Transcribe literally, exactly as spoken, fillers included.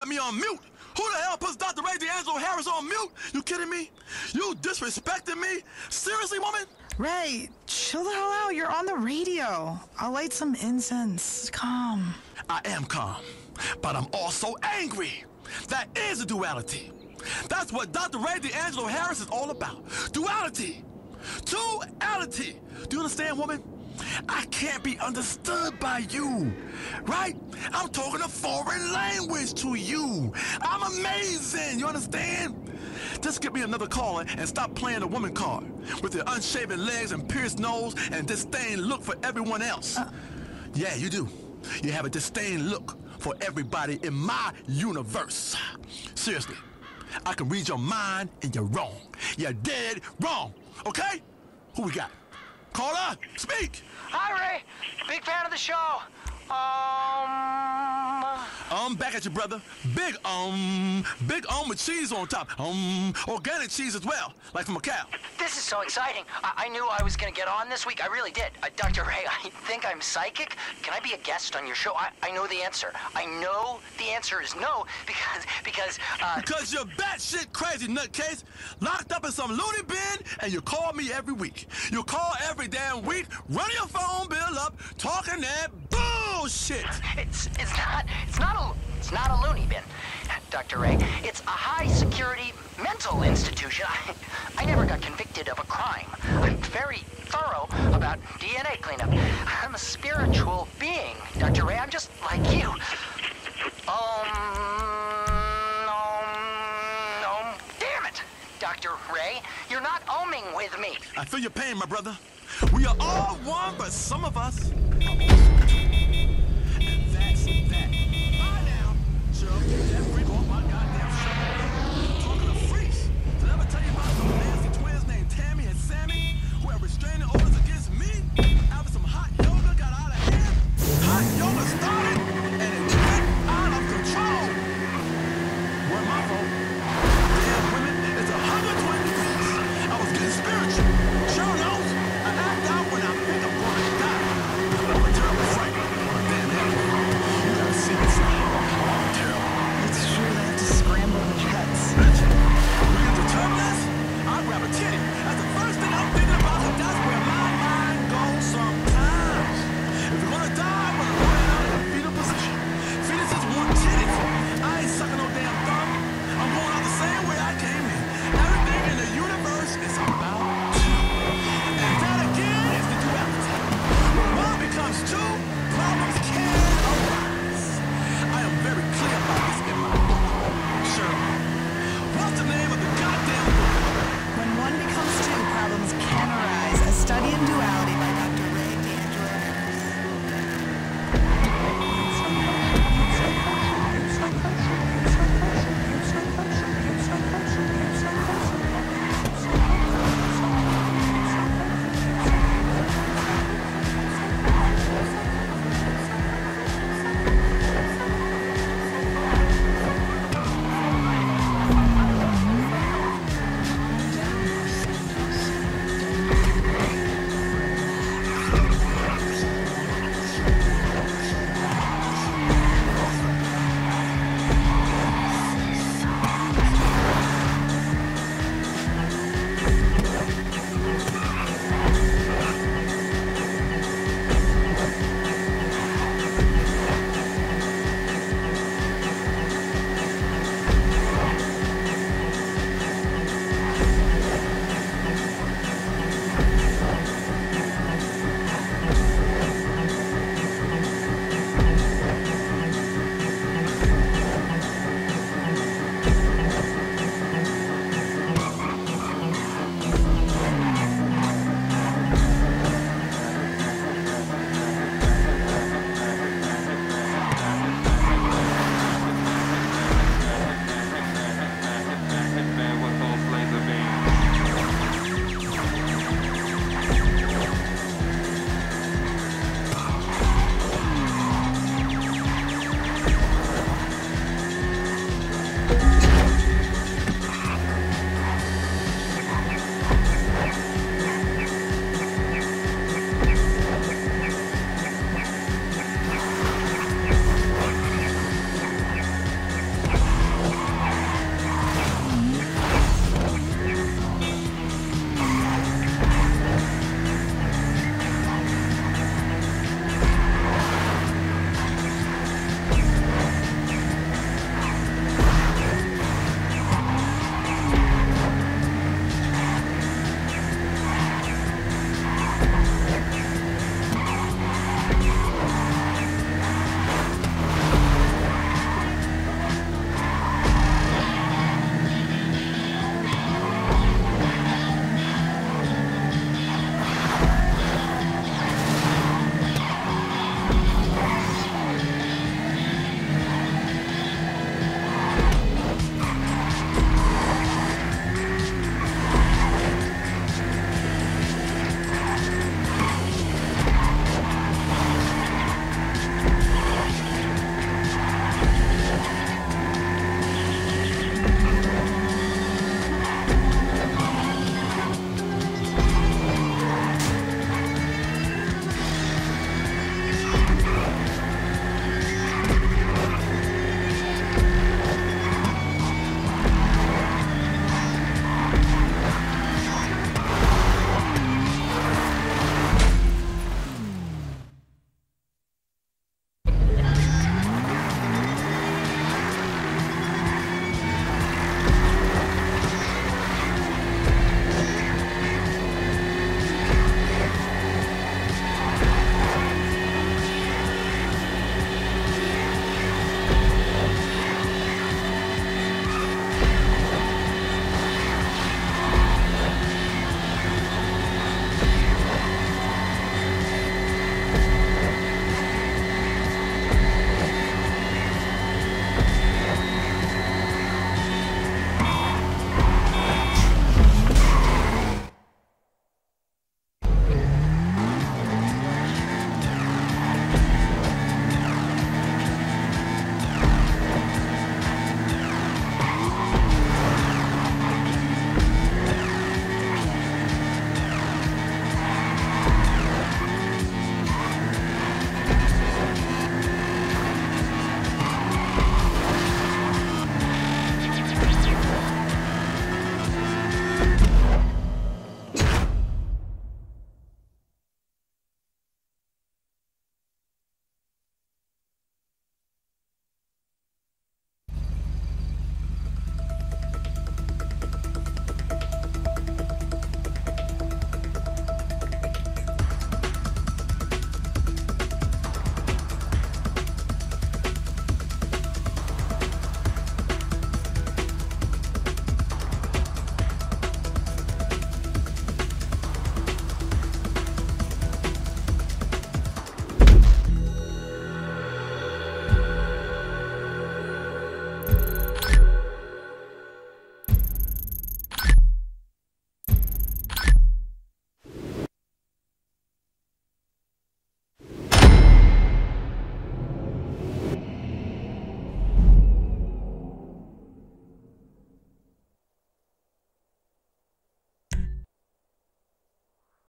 me on mute. Who the hell puts Doctor Ray D'Angelo Harris on mute? You kidding me? You disrespecting me? Seriously, woman? Ray, chill the hell out. You're on the radio. I'll light some incense. Calm. I am calm, but I'm also angry. That is a duality. That's what Doctor Ray D'Angelo Harris is all about. Duality. Duality. Do you understand, woman? I can't be understood by you, right? I'm talking a foreign language to you. I'm amazing, you understand? Just give me another caller and stop playing the woman card with your unshaven legs and pierced nose and disdain look for everyone else. Uh, yeah, you do. You have a disdain look for everybody in my universe. Seriously, I can read your mind and you're wrong. You're dead wrong, okay? Who we got? Caller, speak! Hi, Ray. Big fan of the show. Um... Um, back at you, brother. Big um, big um with cheese on top. Um, organic cheese as well, like from a cow. This is so exciting. I, I knew I was gonna get on this week. I really did. Uh, Doctor Ray, I think I'm psychic. Can I be a guest on your show? I, I know the answer. I know the answer is no, because, because, uh... Because you're batshit crazy nutcase, locked up in some loony bin, and you call me every week. You call every damn week, run your phone bill up, talking that bullshit. It's, it's not, it's not a, it's not a loony bin, Doctor Ray. It's a high-security mental institution. I, I never got convicted of a crime. I'm very thorough about D N A cleanup. I'm a spiritual being, Doctor Ray. I'm just like you. Um, um, um, damn it, Doctor Ray. You're not oming with me. I feel your pain, my brother. We are all one, but some of us are also two. And that's that. Bye now, Joe.